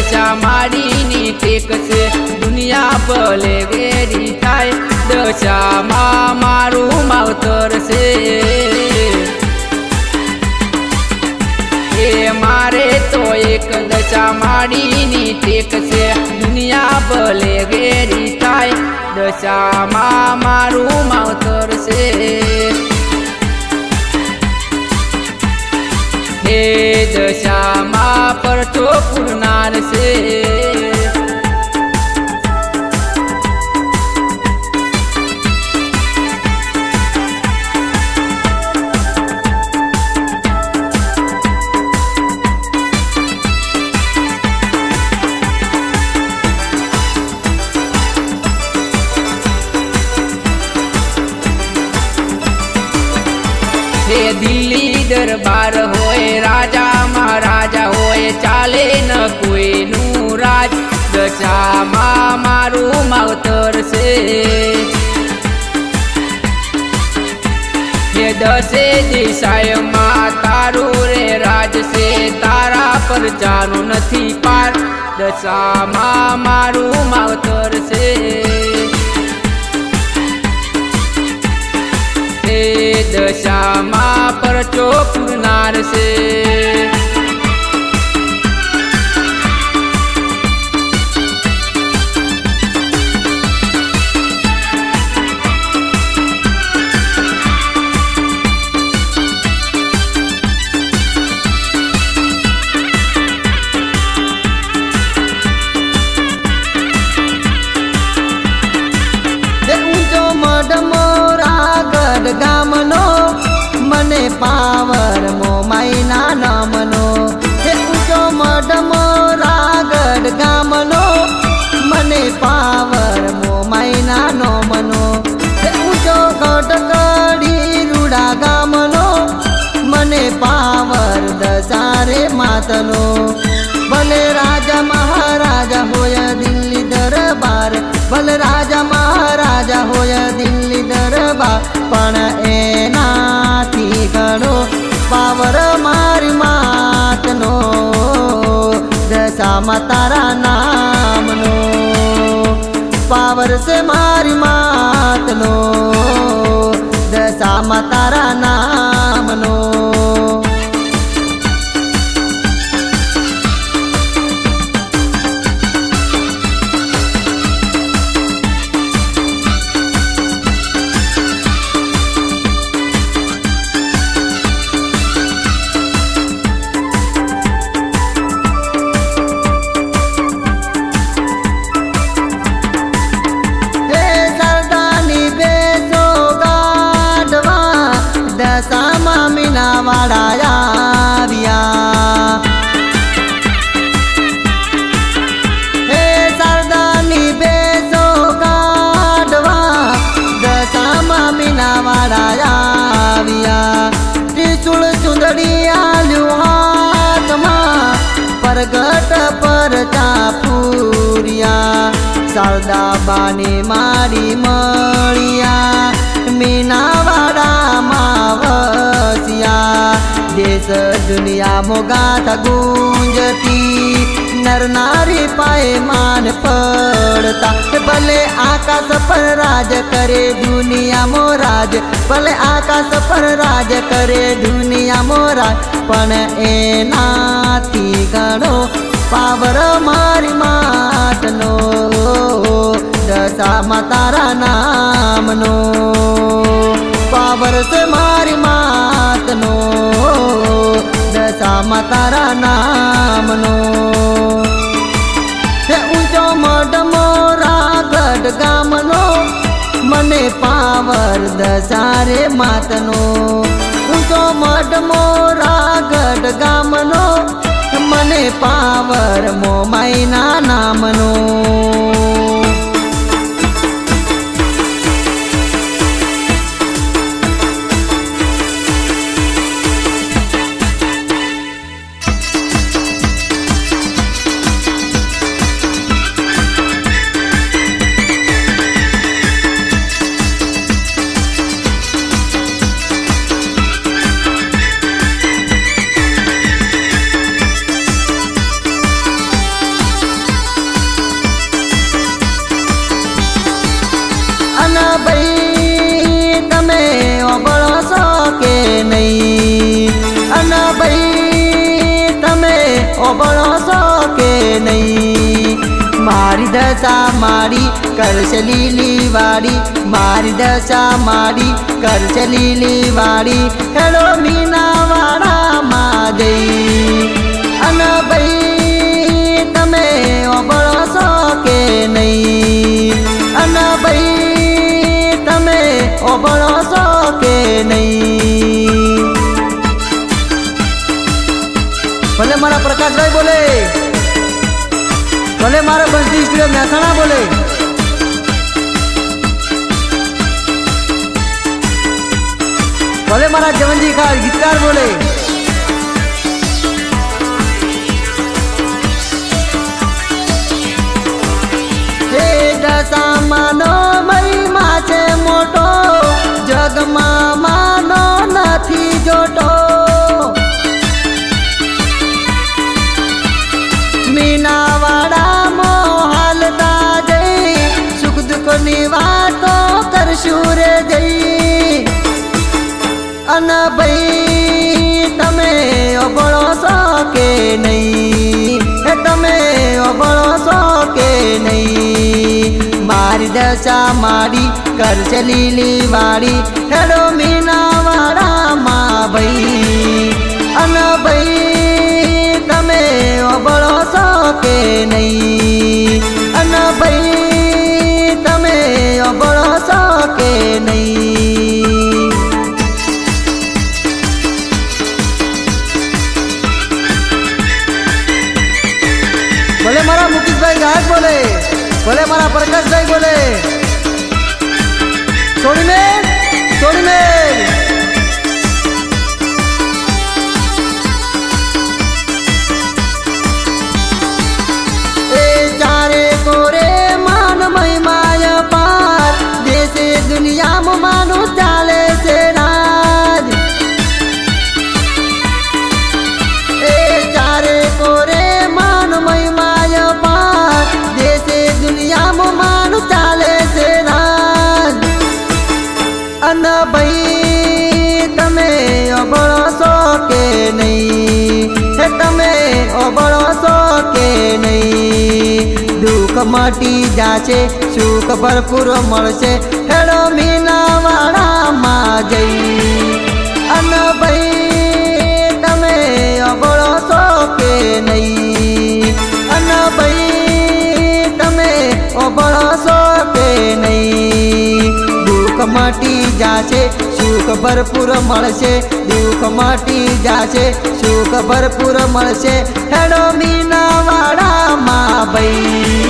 दशा मारीनी टेक से दुनिया भले गेरी थाय दशा मारू मावतर से ए मारे तो एक दशा मारीनी टेक से दुनिया भले गेरी थाय दशा मारू मावतर से हे दशा परचो पुरनार से हे दिल्ली दरबार होए राजा महाराजा होए चाले न कोई नू राज दशा मारू मावतर से हे दसे दिशाए तारू रे राज से तारा पर जानो नथी पार दशा मारू मावतर से दशा परचो पुरनार से गामनो मने पावर मो मायना नामनो हे ऊंचो मडमो रागड़ गामनो मने पावर मो मायना नामनो हे ऊंचो गडगड़ी रूड़ा गामनो मने पावर दसारे मातनो भले राजा महाराजा होया दिल्ली दरबार भले राजा महाराजा होया दिल्ली दरबार पण एनाथी घणो पावर मारी मातनो दशा तारा नामनो पावर से मारी मातनो दशा तारा नामनो वाड़ाया दिया हे सरदानी बेसो गाडवा दशा मीना वाड़ाया दिया त्रिशूल चुंदड़िया हाथ में परगट पर चापूरिया शारदा बानी मारी मड़िया मीना वाड़ा मावसिया देश दुनिया मोगाथा गूंजती नर नारी पाए मान पड़ता भले आकाश पर राज करे दुनिया मोराज भले आकाश पर राज करे दुनिया मोराज पण एनाथी घणो पावर मारी मातनो दशा तारा नामनो पावर से मारी मातनो दशा तारा नामनो हे ऊंचो मडमो रागड़ गामनो मने पावर दशा रे मातनो ऊंचो मडमो रागड़ गामनो मने पावर मो मायना नामनो भाई तमे ओबळो सो के नहीं, अन भाई तमे ओबळो सो के नहीं। मारी दशा मारी करश लीली वाड़ी, मारी दशा मारी करश लीली वाड़ी, हेलो मीना वाड़ा मा जई। अन भाई तमे ओबळो सो के नहीं, अन भाई तमे ओबळो सो के नहीं। भले मारा प्रकाश भाई बोले, भले मारा बंसी स्टूडियो मेहसाणा बोले। भले मारा जवंजी का गीतकार बोले। हे दशा मानो महिमा छे मोटो, जगमा मानो नथी जोटो। मीनावाड़ा मो हालता जई, सुख दुख नी वातो करशु रे जई। अन भाई तमे ओबळो सो के नहीं, तमे ओबळो सो के नहीं। मारी दशा मारी करश लीली वाड़ी, हेलो मीनावाड़ा मा भाई। अन भाई तमे ओबळो सो के नहीं, अन भाई तमे ओबळो सो के नहीं। भले मारा मुकेश भाई गायक बोले, भले मारा प्रकाश भाई बोले। सोनी में सोनी में चारे कोरे मान महिमाय पार, देशे दुनिया में मानु चाले से राज। चारे कोरे मान महिमाय पार, देशे दुनिया में मानु चाले से राज। अन भाई तमे ओबळो सो के नहीं, तमे ओबळो सो के नहीं। दुख मटी जाचे सुख भरपूर मळशे, हेलो मीनावाड़ा मा जई। अन भाई तमे ओबळो सो के नहीं, अन भाई तमे ओबळो सो के नहीं। दुख मटी जाचे सुख भरपूर मळशे, दुख मटी जाचे सुख भरपूर मळशे, हेलो मीनावाड़ा मा भाई।